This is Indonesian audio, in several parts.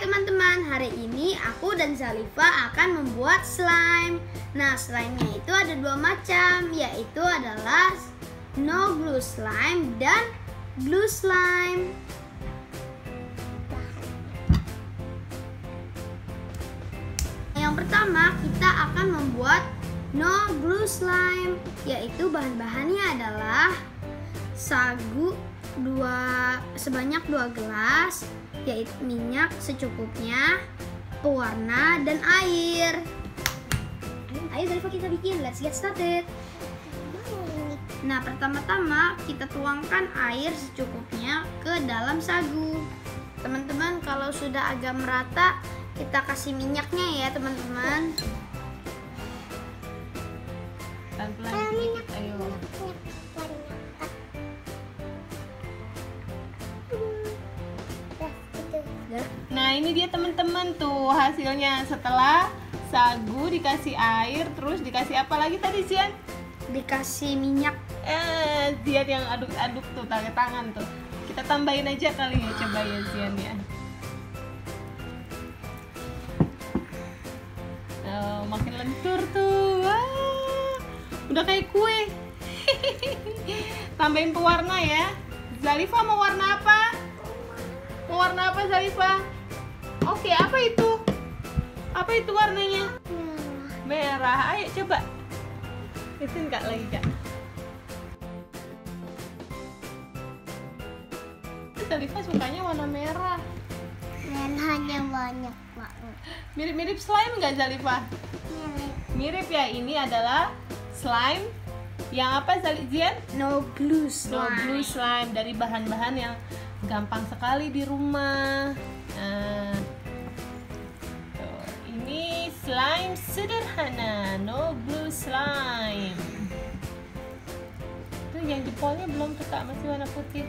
teman-teman, hari ini aku dan Zalifa akan membuat slime. Nah, slime-nya itu ada dua macam, yaitu adalah no glue slime dan glue slime. Yang pertama, kita akan membuat no glue slime, yaitu bahan-bahannya adalah sagu sebanyak 2 gelas, yaitu minyak secukupnya, pewarna, dan air. Ayo Zalifa, kita bikin, let's get started. Nah, pertama-tama kita tuangkan air secukupnya ke dalam sagu. Teman-teman, kalau sudah agak merata, kita kasih minyaknya ya teman-teman. Pelan-pelan sedikit, ayo. Nah, ini dia teman-teman tuh hasilnya setelah sagu dikasih air, terus dikasih apa lagi tadi Zian? Dikasih minyak. Zian yang aduk-aduk tuh pakai tangan tuh. Kita tambahin aja kali ya, coba ya Zian ya. Makin lentur tuh. Wah, udah kayak kue. Tambahin pewarna ya. Zalifa mau warna apa? Mau warna apa Zalifa? Oke, apa itu? Apa itu warnanya? Merah. Ayo coba. Ituin Kak lagi Kak. Zalifa sukanya warna merah. Merahnya banyak banget. Mirip-mirip slime nggak Zalifa? Mirip ya. Ini adalah slime yang apa Zian? No glue slime. No glue slime dari bahan-bahan yang gampang sekali di rumah. Nah, tuh, ini slime sederhana, no glue slime. Tuh yang jempolnya belum tuh Kak, masih warna putih.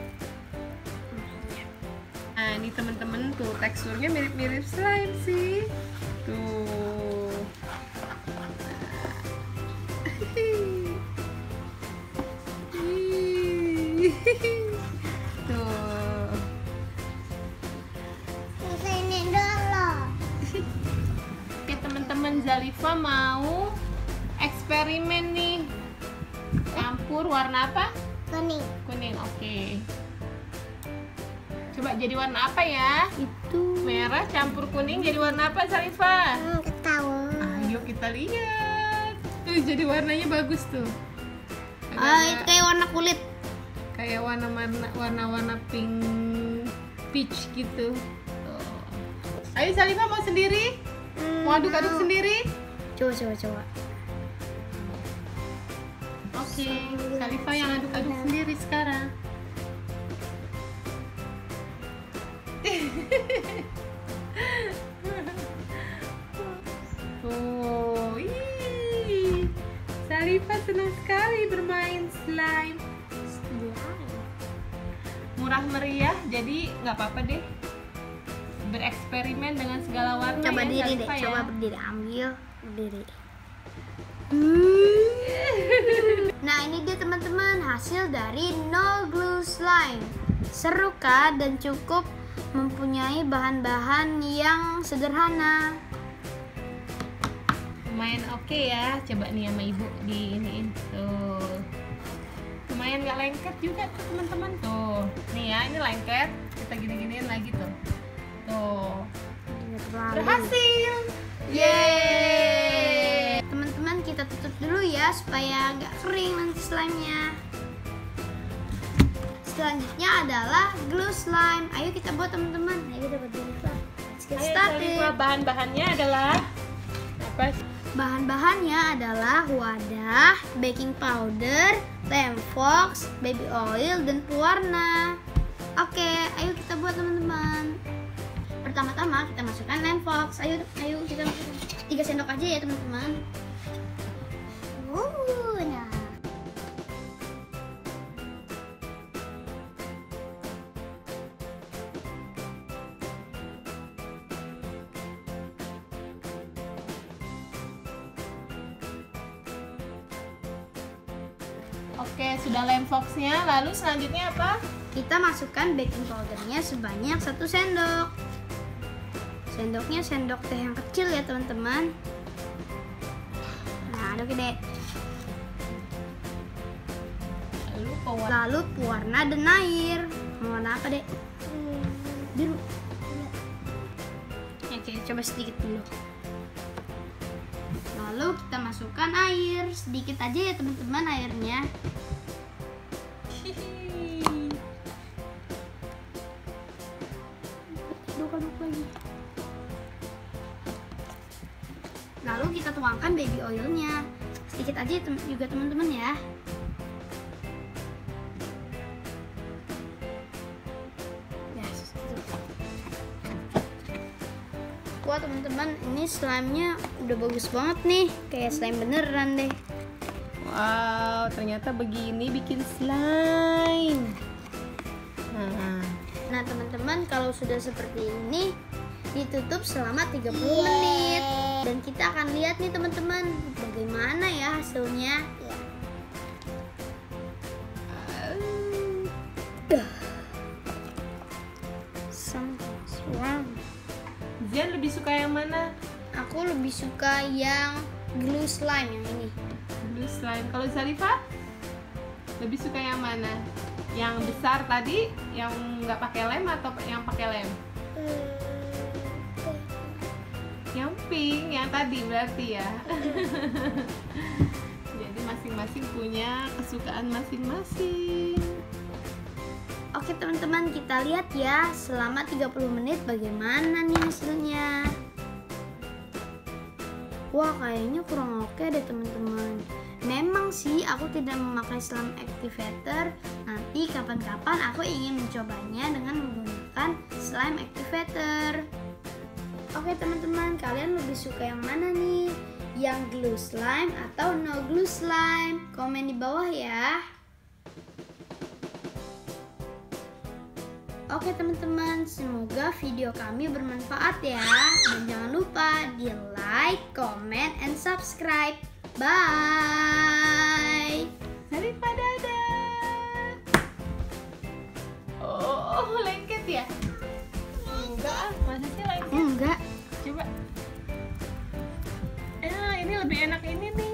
Nah, ini teman-teman tuh teksturnya mirip-mirip slime sih. Tuh. Tuh. Ini dulu. Oke teman-teman, Zalifa mau eksperimen nih. Campur warna apa? Kuning. Kuning, oke. Coba jadi warna apa ya? Itu Merah campur kuning jadi warna apa Zalifa? ketahuan. Ayo kita lihat. Tuh jadi warnanya bagus tuh. Itu kayak warna kulit. Kayak warna-warna pink peach gitu. Tuh. Ayo Zalifa mau sendiri? Mau aduk-aduk sendiri? Coba. Oke, Zalifa yang aduk-aduk sendiri sekarang. Oh, Zalifa senang sekali bermain slime. Murah meriah, jadi nggak apa-apa deh bereksperimen dengan segala warna. Coba ya, diri deh, Zalifa, coba ya. berdiri, ambil berdiri. Nah, ini dia teman-teman hasil dari no glue slime. Seru kan dan cukup mempunyai bahan-bahan yang sederhana. Lumayan oke ya. Coba nih sama ibu diiniin tuh. Lumayan nggak lengket juga tuh teman-teman tuh. Nih ya, ini lengket. Kita gini-giniin lagi tuh. Tuh. Berhasil. Yeay. Teman-teman, kita tutup dulu ya supaya nggak kering nanti slime-nya. Selanjutnya adalah glue slime. Ayo kita buat teman-teman. Ayo kita buat dulu. Let's get started. Bahan-bahannya adalah apa? Bahan-bahannya adalah wadah, baking powder, lem fox, baby oil, dan pewarna. Oke, ayo kita buat teman-teman. Pertama-tama kita masukkan lem fox. Ayo kita masukkan 3 sendok aja ya teman-teman. Nah. Oke, sudah lem foxnya. Lalu selanjutnya apa? Kita masukkan baking powdernya sebanyak 1 sendok. Sendoknya sendok teh yang kecil ya teman-teman. Nah, aduk deh. Lalu pewarna dan air. Mau warna apa dek? Biru. Oke, coba sedikit dulu. Lalu kita masukkan air sedikit aja ya teman-teman airnya. Aduk lagi. Lalu kita tuangkan baby oilnya sedikit aja juga teman-teman ya. Wah teman-teman, ini slime-nya udah bagus banget nih, kayak slime beneran deh. Wow, ternyata begini bikin slime. Nah teman-teman, kalau sudah seperti ini ditutup selama 30 menit. Dan kita akan lihat nih teman-teman, bagaimana ya hasilnya. Zian lebih suka yang mana? Aku lebih suka yang glue slime yang ini. Glue slime. Kalau Zarifah lebih suka yang mana? Yang besar tadi, yang nggak pakai lem atau yang pakai lem? Yang pink, yang tadi berarti ya. Jadi masing-masing punya kesukaan masing-masing. Oke teman-teman, kita lihat ya selama 30 menit bagaimana nih hasilnya. Wah, kayaknya kurang oke deh teman-teman. Memang sih aku tidak memakai slime activator. Nanti kapan-kapan aku ingin mencobanya dengan menggunakan slime activator. Oke teman-teman, kalian lebih suka yang mana nih? Yang glue slime atau no glue slime? Komen di bawah ya. Oke teman-teman, semoga video kami bermanfaat ya. Dan jangan lupa di like, comment, and subscribe. Bye. Zarifah dadah. Oh, lengket ya? Enggak, masa sih lengket? Enggak. Coba. Ini lebih enak ini nih.